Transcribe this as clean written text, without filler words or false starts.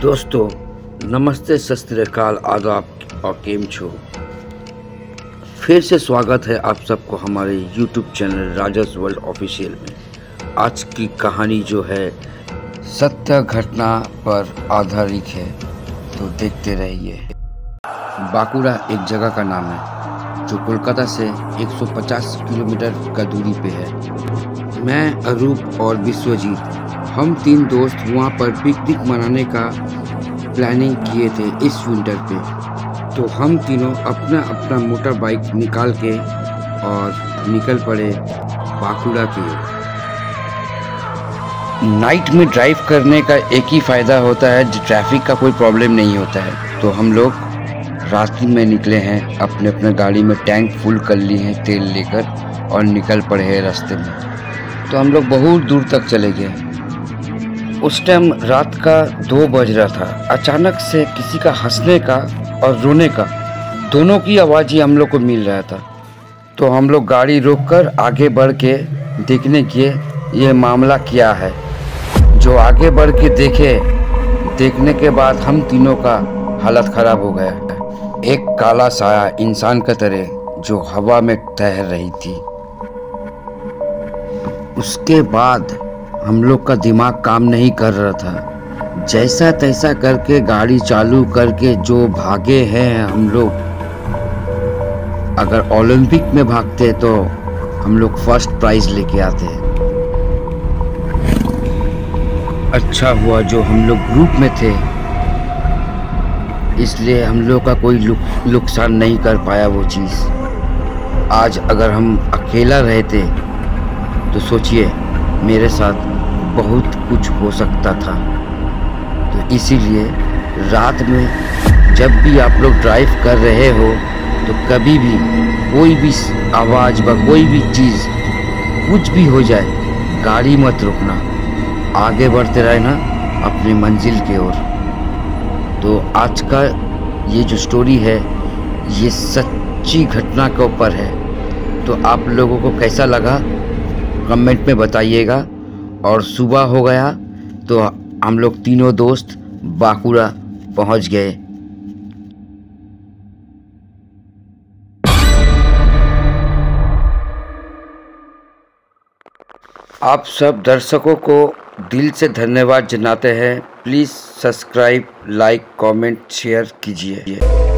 दोस्तों नमस्ते, सत श्री अकाल, आदाब और केम छो। फिर से स्वागत है आप सबको हमारे YouTube channel Rajas world official में। आज की कहानी जो है सत्य घटना पर आधारित है, तो देखते रहिए। बांकुड़ा एक जगह का नाम है जो कोलकाता से 150 किलोमीटर का दूरी पे है। मैं, अरूप और विश्वजीत, हम तीन दोस्त वहाँ पर पिकनिक मनाने का प्लानिंग किए थे इस विंटर पे। तो हम तीनों अपना अपना मोटर बाइक निकाल के और निकल पड़े बांकुड़ा की ओर। नाइट में ड्राइव करने का एक ही फ़ायदा होता है, ट्रैफिक का कोई प्रॉब्लम नहीं होता है। तो हम लोग रास्ते में निकले हैं, अपने अपने गाड़ी में टैंक फुल कर लिए हैं तेल लेकर और निकल पड़े हैं रास्ते में। तो हम लोग बहुत दूर तक चले गए। उस टाइम रात का 2 बज रहा था। अचानक से किसी का हंसने का और रोने का दोनों की आवाज़ ही हम लोग को मिल रहा था। तो हम लोग गाड़ी रोककर आगे बढ़ के देखने किए ये मामला क्या है। जो आगे बढ़ के देखने के बाद हम तीनों का हालत ख़राब हो गया। एक काला साया इंसान की तरह जो हवा में तैर रही थी। उसके बाद हम लोग का दिमाग काम नहीं कर रहा था। जैसा तैसा करके गाड़ी चालू करके जो भागे हैं हम लोग। अगर ओलंपिक में भागते तो हम लोग फर्स्ट प्राइज लेके आते। अच्छा हुआ जो हम लोग ग्रुप में थे, इसलिए हम लोग का कोई नुकसान नहीं कर पाया वो चीज़। आज अगर हम अकेला रहते तो सोचिए मेरे साथ बहुत कुछ हो सकता था। तो इसीलिए रात में जब भी आप लोग ड्राइव कर रहे हो तो कभी भी कोई भी आवाज़ व कोई भी चीज़ कुछ भी हो जाए, गाड़ी मत रोकना, आगे बढ़ते रहना अपनी मंजिल की ओर। तो आज का ये जो स्टोरी है ये सच्ची घटना के ऊपर है। तो आप लोगों को कैसा लगा कमेंट में बताइएगा। और सुबह हो गया तो हम लोग तीनों दोस्त बांकुड़ा पहुंच गए। आप सब दर्शकों को दिल से धन्यवाद जनाते हैं। Please subscribe, like, comment, share कीजिए।